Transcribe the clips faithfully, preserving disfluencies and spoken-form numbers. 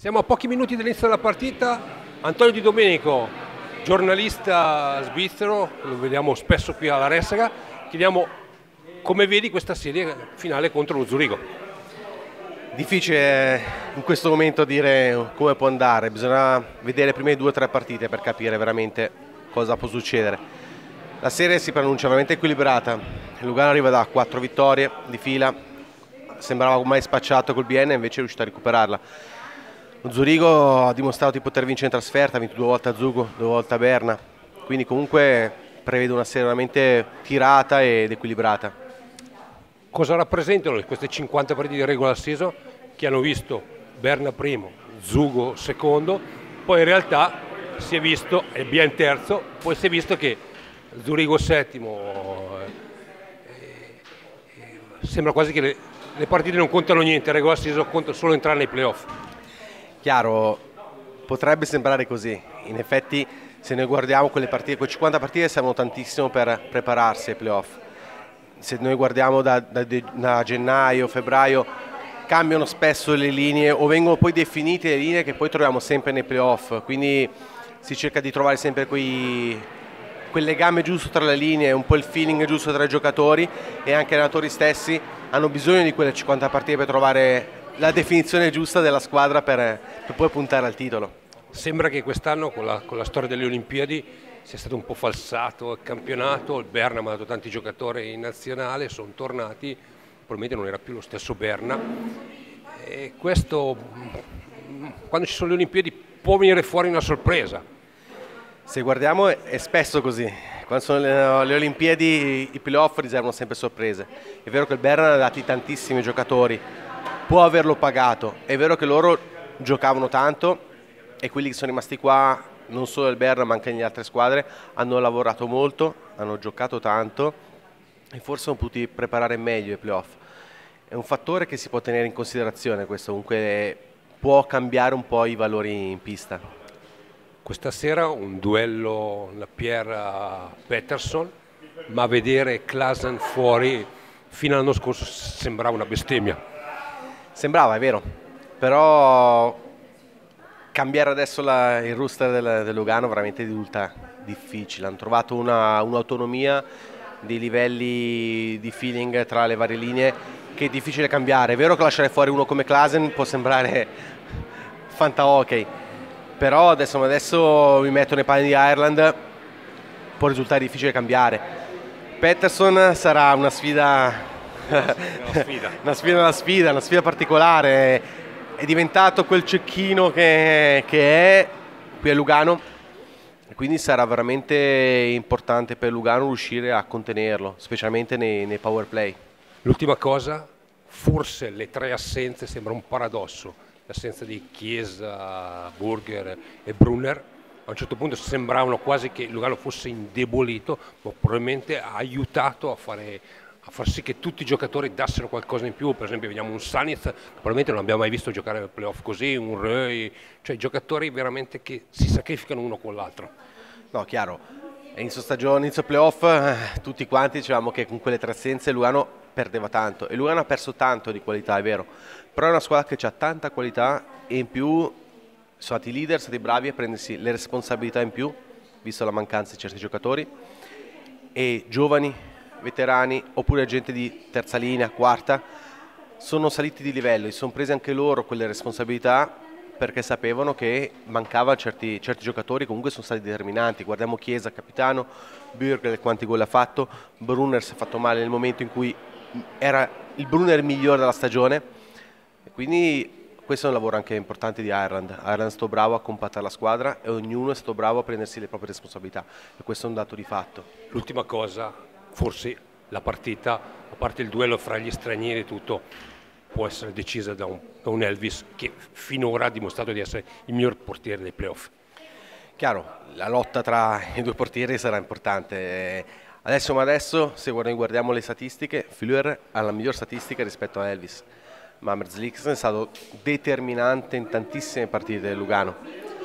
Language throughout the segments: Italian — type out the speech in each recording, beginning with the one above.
Siamo a pochi minuti dall'inizio della partita. Antonio Di Domenico, giornalista svizzero, lo vediamo spesso qui alla Ressaca. Chiediamo come vedi questa serie finale contro lo Zurigo. Difficile in questo momento dire come può andare, bisogna vedere le prime due o tre partite per capire veramente cosa può succedere. La serie si pronuncia veramente equilibrata, Lugano arriva da quattro vittorie di fila, sembrava ormai spacciato col B N, invece è riuscito a recuperarla. Lo Zurigo ha dimostrato di poter vincere in trasferta, ha vinto due volte a Zugo, due volte a Berna, quindi comunque prevedo una serie veramente tirata ed equilibrata. Cosa rappresentano queste cinquanta partite di regular season che hanno visto Berna primo, Zugo secondo, poi in realtà si è visto, e B N terzo, poi si è visto che Zurigo settimo, eh, eh, sembra quasi che le, le partite non contano niente, il regular season conta solo entrare nei playoff. Chiaro, potrebbe sembrare così, in effetti se noi guardiamo quelle partite, quelle cinquanta partite servono tantissimo per prepararsi ai playoff. Se noi guardiamo da, da, da gennaio, febbraio, cambiano spesso le linee o vengono poi definite le linee che poi troviamo sempre nei playoff, quindi si cerca di trovare sempre quei, quel legame giusto tra le linee, un po' il feeling giusto tra i giocatori, e anche gli allenatori stessi hanno bisogno di quelle cinquanta partite per trovare la definizione giusta della squadra per, per poi puntare al titolo. Sembra che quest'anno con la, con la storia delle Olimpiadi sia stato un po' falsato il campionato, il Berna ha mandato tanti giocatori in nazionale, sono tornati, probabilmente non era più lo stesso Berna, e questo quando ci sono le Olimpiadi può venire fuori una sorpresa. Se guardiamo è spesso così, quando sono le, le Olimpiadi i playoff riservano sempre sorprese. È vero che il Berna ha dati tantissimi giocatori, può averlo pagato, è vero che loro giocavano tanto e quelli che sono rimasti qua, non solo il Berna ma anche nelle altre squadre, hanno lavorato molto, hanno giocato tanto e forse hanno potuto preparare meglio i playoff. È un fattore che si può tenere in considerazione, questo comunque può cambiare un po' i valori in pista. Questa sera un duello Lapierre-Peterson, ma vedere Klaasen fuori fino all'anno scorso sembrava una bestemmia. Sembrava, è vero, però cambiare adesso la, il roster del, del Lugano veramente risulta difficile. Hanno trovato un'autonomia, un dei livelli di feeling tra le varie linee che è difficile cambiare. È vero che lasciare fuori uno come Klaasen può sembrare fantahockey, però adesso, adesso mi metto nei panni di Ireland, può risultare difficile cambiare. Peterson sarà una sfida, una sfida, una sfida, una sfida, una sfida particolare. È diventato quel cecchino che, che è qui a Lugano, e quindi sarà veramente importante per Lugano riuscire a contenerlo, specialmente nei, nei power play. L'ultima cosa, forse le tre assenze sembra un paradosso, l'assenza di Chiesa, Burger e Brunner. A un certo punto sembravano quasi che Lugano fosse indebolito, ma probabilmente ha aiutato a fare, a far sì che tutti i giocatori dassero qualcosa in più. Per esempio vediamo un Saniz che probabilmente non abbiamo mai visto giocare nel playoff così, un Rey, cioè giocatori veramente che si sacrificano uno con l'altro. No, chiaro, inizio stagione, inizio playoff, eh, tutti quanti dicevamo che con quelle tre assenze Lugano perdeva tanto, e Lugano ha perso tanto di qualità, è vero, però è una squadra che ha tanta qualità e in più sono stati leader, sono stati bravi a prendersi le responsabilità in più, visto la mancanza di certi giocatori, e giovani, veterani oppure gente di terza linea, quarta, sono saliti di livello e sono presi anche loro quelle responsabilità perché sapevano che mancava certi, certi giocatori, comunque sono stati determinanti. Guardiamo Chiesa, capitano, Bürger quanti gol ha fatto, Brunner si è fatto male nel momento in cui era il Brunner migliore della stagione, e quindi questo è un lavoro anche importante di Ireland. Ireland è stato bravo a compattare la squadra e ognuno è stato bravo a prendersi le proprie responsabilità, e questo è un dato di fatto. L'ultima cosa, forse la partita, a parte il duello fra gli stranieri e tutto, può essere decisa da un, da un Elvis che finora ha dimostrato di essere il miglior portiere dei playoff. Chiaro, la lotta tra i due portieri sarà importante. Adesso come adesso, se guardiamo le statistiche, Fleur ha la miglior statistica rispetto a Elvis, ma Merzliksen è stato determinante in tantissime partite del Lugano.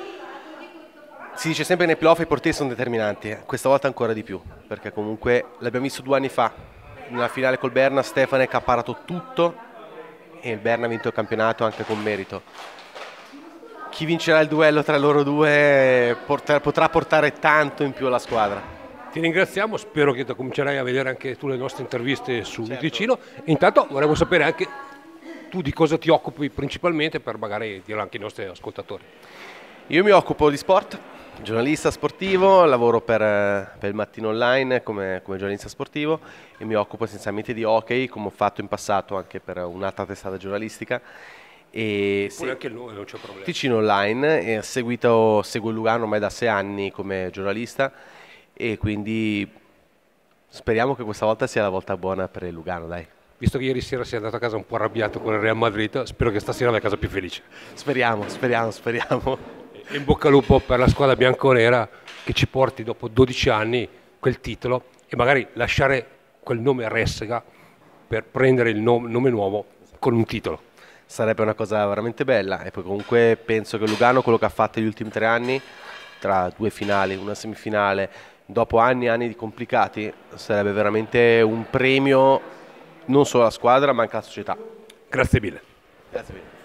Si dice sempre che nei playoff i portieri sono determinanti, questa volta ancora di più, perché comunque l'abbiamo visto due anni fa, nella finale col Berna Stefanek ha parato tutto e il Berna ha vinto il campionato anche con merito. chi vincerà il duello tra loro due porter, potrà portare tanto in più alla squadra. Ti ringraziamo, spero che comincerai a vedere anche tu le nostre interviste su Certo. Ticino. Intanto vorremmo sapere anche tu di cosa ti occupi principalmente, per magari dirlo anche ai nostri ascoltatori. Io mi occupo di sport, giornalista sportivo, lavoro per, per il Mattino Online come, come giornalista sportivo e mi occupo essenzialmente di hockey, come ho fatto in passato anche per un'altra testata giornalistica. E Pure se, anche il nome non c'è problema. Ticino Online, e ho seguito, seguo il Lugano ormai da sei anni come giornalista e quindi speriamo che questa volta sia la volta buona per il Lugano, dai. Visto che ieri sera sei andato a casa un po' arrabbiato con il Real Madrid, spero che stasera vai a casa più felice. Speriamo, speriamo, speriamo. E in bocca al lupo per la squadra bianconera che ci porti dopo dodici anni quel titolo e magari lasciare quel nome a Ressega per prendere il nome, nome nuovo con un titolo. Sarebbe una cosa veramente bella e poi comunque penso che Lugano, quello che ha fatto negli ultimi tre anni, tra due finali, una semifinale, dopo anni e anni di complicati, sarebbe veramente un premio non solo alla squadra ma anche alla società. Grazie mille. Grazie mille.